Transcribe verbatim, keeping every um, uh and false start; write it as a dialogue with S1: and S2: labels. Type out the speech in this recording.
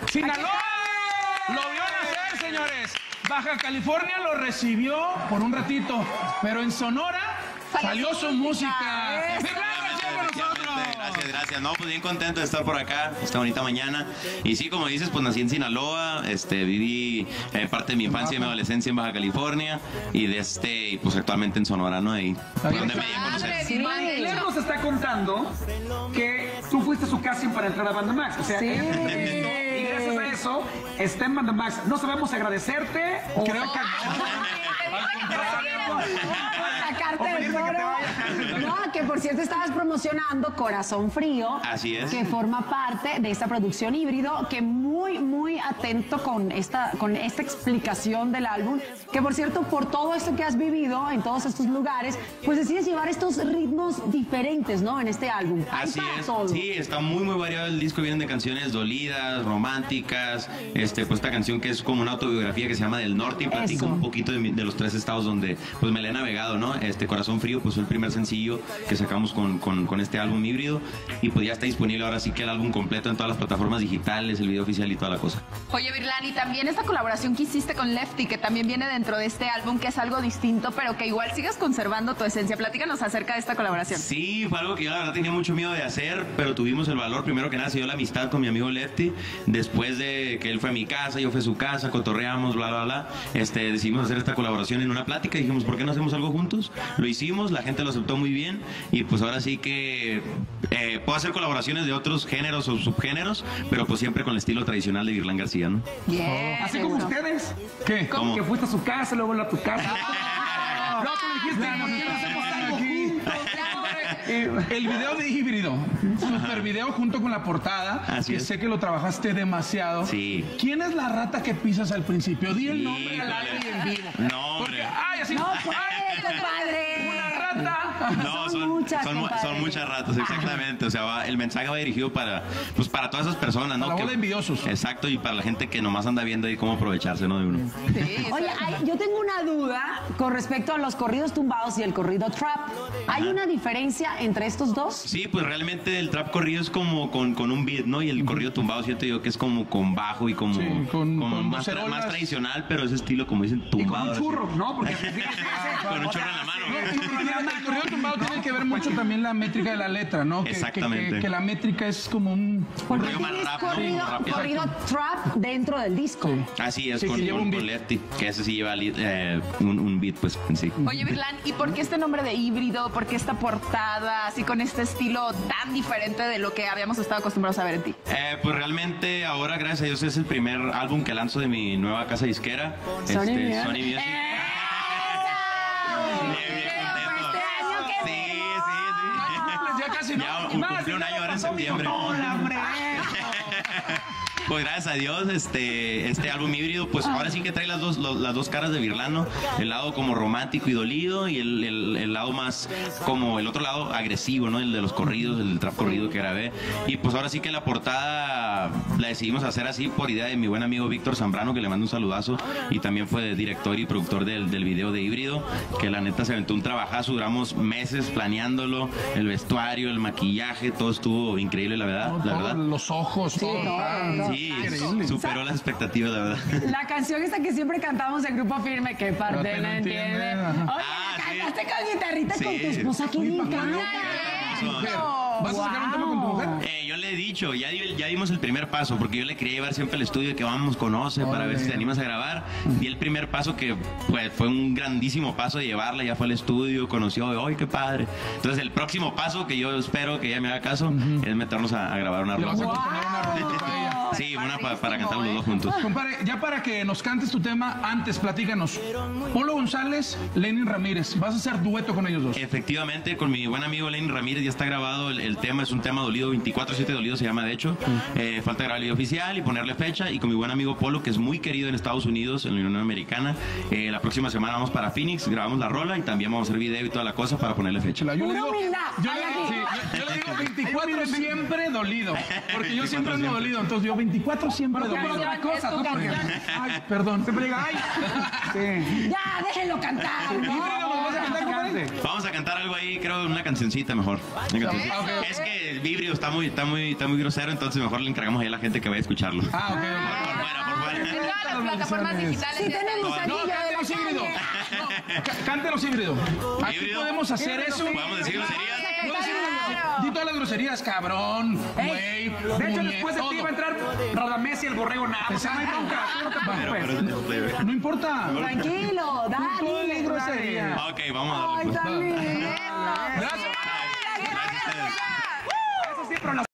S1: Sinaloa lo vio nacer, señores. Baja California lo recibió por un ratito, pero en Sonora salió su música.
S2: Gracias, gracias. No, pues bien contento de estar por acá esta bonita mañana. Y sí, como dices, pues nací en Sinaloa, este, viví eh, parte de mi infancia y mi adolescencia en Baja California y de este, y pues actualmente en Sonora, ¿no? Ahí, por donde me di a conocer.
S3: Sí. Él nos está contando que tú fuiste a su casting para entrar a Banda Max. O sea, sí. Y gracias a eso está en Banda Max. No sabemos agradecerte o
S1: creo
S3: sacar...
S4: sacarte del foro. No, que por cierto estabas promocionando Corazón Frío.
S2: Así es.
S4: Que forma parte de esta producción híbrido, que muy, muy atento con esta, con esta explicación del álbum. Que por cierto, por todo esto que has vivido en todos estos lugares, pues decides llevar estos ritmos diferentes, ¿no? En este álbum.
S2: Así es. Todo. Sí, está muy, muy variado el disco. Vienen de canciones dolidas, románticas. Este, pues esta canción que es como una autobiografía que se llama Del Norte y platica un poquito de, mi, de los tres estados donde pues me la he navegado, ¿no? Este Corazón Frío pues fue el primer sencillo que sacamos con, con, con este álbum híbrido y pues ya está disponible ahora sí que el álbum completo en todas las plataformas digitales, el video oficial y toda la cosa.
S5: Oye, Virlán, y también esta colaboración que hiciste con Lefty, que también viene dentro de este álbum, que es algo distinto, pero que igual sigues conservando tu esencia. Platícanos acerca de esta colaboración.
S2: Sí, fue algo que yo la verdad tenía mucho miedo de hacer, pero tuvimos el valor. Primero que nada se dio la amistad con mi amigo Lefty, después de que él fue a mi casa, yo fui a su casa, cotorreamos, bla, bla, bla, este, decidimos hacer esta colaboración en una plática y dijimos, ¿por qué no hacemos algo juntos? Lo hicimos, la gente lo aceptó muy bien y pues ahora sí que eh, puedo hacer colaboraciones de otros géneros o subgéneros, pero pues siempre con el estilo tradicional de Virlán García, ¿no?
S3: Yeah, así como ustedes.
S1: ¿Qué?
S3: ¿Cómo? Que fuiste a su casa, luego a tu casa. No, tú dijiste, ¿por qué no hacemos algo juntos?
S1: El video de híbrido, super video junto con la portada,
S2: así
S1: que
S2: es.
S1: Sé que lo trabajaste demasiado.
S2: Sí.
S1: ¿Quién es la rata que pisas al principio? Di el nombre
S2: Híjole.
S1: al aire y en vivo.
S2: No, hombre.
S1: Porque, ay, así.
S4: No puede, compadre.
S1: Una rata.
S2: No,
S4: Son
S2: son,
S4: muchas,
S2: son, mu-
S4: compadre.
S2: son muchas ratas, exactamente. O sea, va- el mensaje va dirigido para, pues, para todas esas personas, ¿no?
S1: Para la bola de envidiosos.
S2: Exacto, y para la gente que nomás anda viendo ahí cómo aprovecharse, ¿no? De uno.
S5: Sí,
S4: Oye, ay, yo tengo una duda con respecto a los corridos tumbados y el corrido trap. ¿Hay
S2: Ajá.
S4: una diferencia entre estos dos?
S2: Sí, pues realmente el trap corrido es como con, con un beat, ¿no? Y el corrido tumbado siento yo que es como con bajo y como,
S1: Sí, con-
S2: como
S1: con
S2: más, tra-
S1: vocerolas.
S2: más tradicional, pero ese estilo como dicen
S3: Y con
S2: tumbado.
S3: un
S2: así.
S3: churro, ¿no? Porque
S2: Con un churro en la mano.
S1: El corrido tumbado tiene que ver mucho también la métrica de la letra, ¿no? Que,
S2: Exactamente.
S1: Que, que- que la métrica es como un...
S4: Porque
S2: rollo más
S4: tienes
S2: rap, ¿no?
S4: corrido,
S2: Rápido.
S4: corrido trap dentro del disco.
S2: Así es,
S1: Sí,
S2: con,
S1: que lleva
S2: con,
S1: un
S2: con
S1: beat.
S2: Lefty, que ese sí lleva eh, un, un beat, pues, en sí.
S5: Oye, Virlán, ¿y por qué este nombre de híbrido? ¿Por qué esta portada así con este estilo tan diferente de lo que habíamos estado acostumbrados a ver en ti?
S2: Eh, pues realmente ahora, gracias a Dios, es el primer álbum que lanzo de mi nueva casa disquera.
S4: Sony Music.
S2: Sony Music. Bien, bien contento. Sí, sí, sí.
S1: Ya casi no.
S2: Ya cum- cumplí un año ahora en septiembre. Pues gracias a Dios, este, este álbum híbrido, pues ahora sí que trae las dos, lo- las dos caras de Virlano, el lado como romántico y dolido y el, el- el lado más como el otro lado agresivo, ¿no? El de los corridos, el trap corrido que grabé. Y pues ahora sí que la portada la decidimos hacer así por idea de mi buen amigo Víctor Zambrano, que le mando un saludazo, y también fue director y productor del, del video de híbrido, que la neta se aventó un trabajazo, duramos meses planeándolo, el vestuario, el maquillaje, todo estuvo increíble, la verdad, la
S1: Todo,
S2: verdad.
S1: los ojos, todo.
S4: todo,
S1: ah,
S4: todo.
S2: Sí,
S1: increíble.
S2: superó las expectativas, la verdad.
S4: La canción esta que siempre cantamos en Grupo Firme, que parte
S1: Parte
S4: no
S1: no
S4: entiende.
S1: entiende, ajá.
S4: Oye,
S2: Ah,
S4: la
S2: sí.
S4: cantaste con guitarrita
S2: Sí.
S4: con tu esposa, que
S1: Uy,
S4: me
S1: papá,
S4: encanta.
S1: ¿Vas a sacar un tema con tu mujer?
S2: Eh, yo le he dicho, ya, di- ya dimos el primer paso, porque yo le quería llevar siempre al estudio que vamos, conoce, para ver si te animas a grabar. Di el primer paso que pues, fue un grandísimo paso de llevarla, ya fue al estudio, conoció, ¡ay, qué padre! Entonces el próximo paso que yo espero que ella me haga caso es meternos a, a grabar una
S1: Le vas a
S2: rola.
S1: componer una rola para ella.
S2: Sí, una pa- para cantar los dos juntos.
S1: Compadre, ya para que nos cantes tu tema, antes platícanos. Polo González, Lenin Ramírez, vas a hacer dueto con ellos dos.
S2: Efectivamente, con mi buen amigo Lenin Ramírez ya está grabado el, el tema, es un tema dolido, veinticuatro siete dolido se llama de hecho. Eh, falta grabar el video oficial y ponerle fecha. Y con mi buen amigo Polo, que es muy querido en Estados Unidos, en la Unión Americana, eh, la próxima semana vamos para Phoenix, grabamos la rola y también vamos a hacer video y toda la cosa para ponerle fecha.
S1: Yo le
S4: Pura
S1: digo,
S4: humildad.
S1: yo
S4: Ay,
S1: le,
S4: aquí.
S1: sí, yo- yo le digo veinticuatro siempre dolido, porque yo siempre ando dolido, entonces yo veinticuatro siempre
S3: Pero
S1: dolido.
S3: otra cosa, ¿no? Porque,
S1: Ay, perdón.
S3: siempre diga, ay. Sí.
S4: Ya, déjenlo cantar,
S1: Híbrido, ¿nos vas a cantar,
S4: ¿no?
S1: compadre?
S2: Vamos a cantar algo ahí, creo, una cancioncita mejor. Una cancioncita.
S1: Okay.
S2: Es que el vibrio está muy, está muy, está muy grosero, entonces mejor le encargamos ahí a la gente que vaya a escucharlo.
S1: Ah, ok,
S2: Por
S1: ok.
S2: fuera, por fuera.
S5: En todas las plataformas digitales.
S4: Sí,
S5: ya está
S4: tenemos
S5: ahí.
S1: No,
S4: anillo de
S1: cántenos
S4: la
S1: híbrido.
S4: calle.
S1: No, cá- cántenos híbrido. Aquí
S2: ¿Híbrido?
S1: podemos hacer eso.
S2: ¿Podemos decir groserías?
S1: No decir groserías. Di todas las groserías, cabrón, güey.
S3: De hecho,
S1: muñe-
S3: después de ti
S1: todo.
S3: va a entrar Radamés y el borrego nada. O sea, no hay bronca. Tú no te
S2: Pero,
S3: preocupes.
S2: pero,
S1: No importa.
S4: Tranquilo, dale.
S1: Todo es grosería.
S2: ok, vamos a darle.
S4: Ay,
S2: pues.
S4: también.
S1: Gracias.
S2: Gracias a ustedes.
S3: Eso sí, pero la